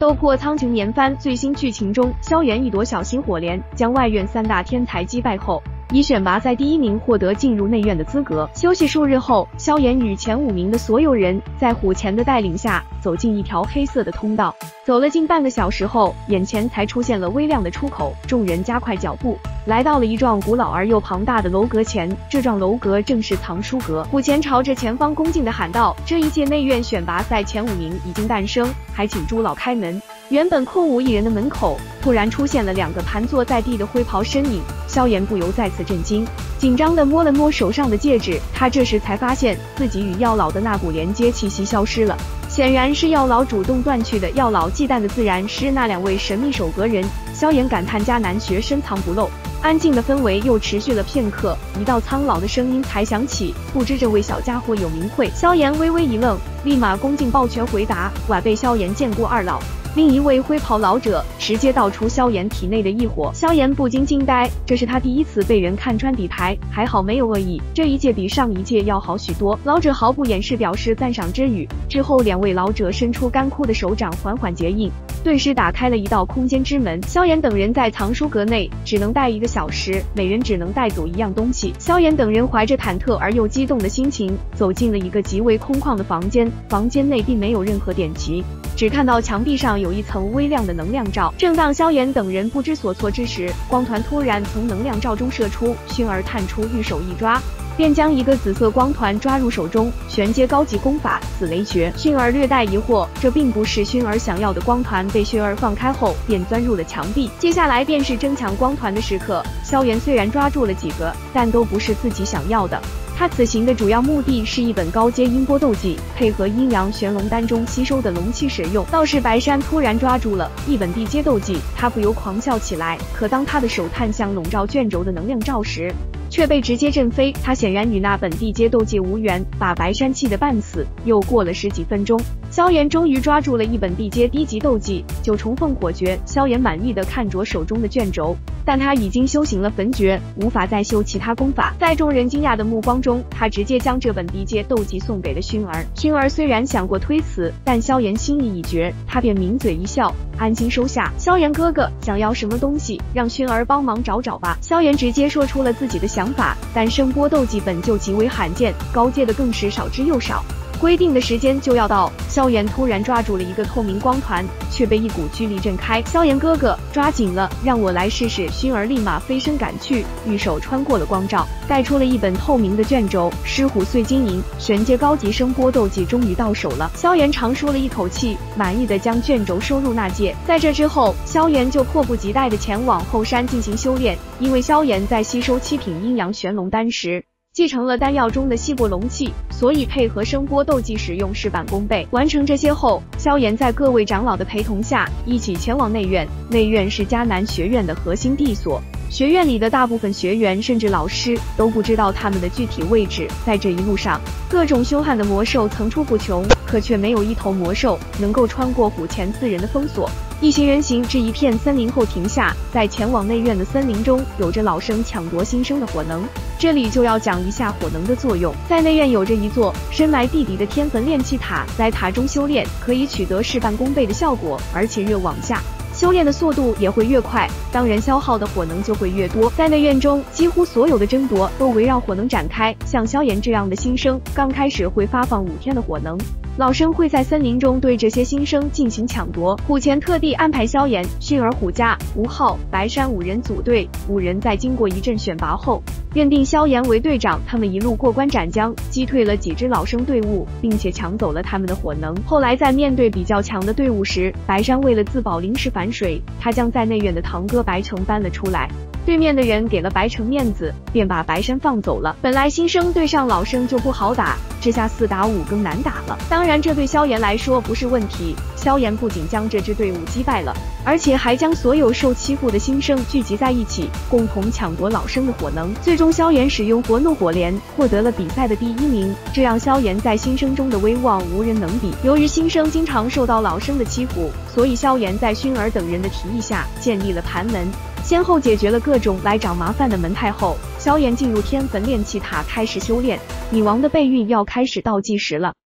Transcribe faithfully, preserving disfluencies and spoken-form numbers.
斗破苍穹年番最新剧情中，萧炎一夺小星火莲，将外院三大天才击败后，以选拔赛第一名获得进入内院的资格。休息数日后，萧炎与前五名的所有人在虎钳的带领下走进一条黑色的通道。走了近半个小时后，眼前才出现了微亮的出口。众人加快脚步，来到了一幢古老而又庞大的楼阁前。这幢楼阁正是藏书阁。虎钳朝着前方恭敬地喊道：“这一届内院选拔赛前五名已经诞生，还请朱老开门。”原本空无一人的门口，突然出现了两个盘坐在地的灰袍身影。萧炎不由再次震惊，紧张地摸了摸手上的戒指。他这时才发现自己与药老的那股连接气息消失了，显然是药老主动断去的。药老忌惮的自然是那两位神秘守阁人。萧炎感叹迦南学深藏不露。安静的氛围又持续了片刻，一道苍老的声音才响起：“不知这位小家伙有名讳？”萧炎微微一愣，立马恭敬抱拳回答：“晚辈萧炎见过二老。”另一位灰袍老者直接道出萧炎体内的异火。萧炎不禁惊呆，这是他第一次被人看穿底牌，还好没有恶意，这一届比上一届要好许多。老者毫不掩饰表示赞赏之语。之后两位老者伸出干枯的手掌缓缓结印，顿时打开了一道空间之门。萧炎等人在藏书阁内只能待一个小时，每人只能带走一样东西。萧炎等人怀着忐忑而又激动的心情走进了一个极为空旷的房间，房间内并没有任何典籍，只看到墙壁上有一层微亮的能量罩。正当萧炎等人不知所措之时，光团突然从能量罩中射出，薰儿探出玉手一抓，便将一个紫色光团抓入手中，玄阶高级功法紫雷诀。薰儿略带疑惑，这并不是薰儿想要的。光团被薰儿放开后，便钻入了墙壁。接下来便是增强光团的时刻。萧炎虽然抓住了几个，但都不是自己想要的。他此行的主要目的是一本高阶音波斗技，配合阴阳玄龙丹中吸收的龙气使用。倒是白山突然抓住了一本地阶斗技，他不由狂笑起来。可当他的手探向笼罩卷轴的能量罩时，却被直接震飞。他显然与那本地阶斗技无缘，把白山气得半死。又过了十几分钟，萧炎终于抓住了一本地阶低级斗技九重凤火诀。萧炎满意的看着手中的卷轴，但他已经修行了焚诀，无法再修其他功法。在众人惊讶的目光中，他直接将这本地阶斗技送给了薰儿。薰儿虽然想过推辞，但萧炎心意已决，他便抿嘴一笑，安心收下。萧炎哥哥想要什么东西，让薰儿帮忙找找吧。萧炎直接说出了自己的想法，但声波斗技本就极为罕见，高阶的更是少之又少。规定的时间就要到，萧炎突然抓住了一个透明光团，却被一股巨力震开。萧炎哥哥，抓紧了，让我来试试。薰儿立马飞身赶去，玉手穿过了光罩，带出了一本透明的卷轴。狮虎碎金银，玄阶高级声波斗技终于到手了。萧炎长舒了一口气，满意的将卷轴收入纳戒。在这之后，萧炎就迫不及待的前往后山进行修炼，因为萧炎在吸收七品阴阳玄龙丹时继承了丹药中的稀薄龙气，所以配合声波斗技使用事半功倍。完成这些后，萧炎在各位长老的陪同下一起前往内院。内院是迦南学院的核心地所，学院里的大部分学员甚至老师都不知道他们的具体位置。在这一路上，各种凶悍的魔兽层出不穷，可却没有一头魔兽能够穿过虎钳四人的封锁。一行人行至一片森林后停下，在前往内院的森林中，有着老生抢夺新生的火能。这里就要讲一下火能的作用。在内院有着一座深埋地底的天焚炼气塔，在塔中修炼可以取得事半功倍的效果，而且越往下修炼的速度也会越快，当然消耗的火能就会越多。在内院中，几乎所有的争夺都围绕火能展开。像萧炎这样的新生，刚开始会发放五天的火能，老生会在森林中对这些新生进行抢夺。虎钳特地安排萧炎、薰儿、虎家、吴昊、白山五人组队，五人在经过一阵选拔后，认定萧炎为队长。他们一路过关斩将，击退了几支老生队伍，并且抢走了他们的火能。后来在面对比较强的队伍时，白山为了自保临时反水，他将在内院的堂哥白城搬了出来。对面的人给了白城面子，便把白山放走了。本来新生对上老生就不好打，这下四打五更难打了。当然这对萧炎来说不是问题，萧炎不仅将这支队伍击败了，而且还将所有受欺负的新生聚集在一起，共同抢夺老生的火能。最终萧炎使用活怒火莲，获得了比赛的第一名，这让萧炎在新生中的威望无人能比。由于新生经常受到老生的欺负，所以萧炎在薰儿等人的提议下建立了盘门，先后解决了各种来找麻烦的门派后，萧炎进入天焚炼气塔开始修炼。女王的备孕要开始倒计时了。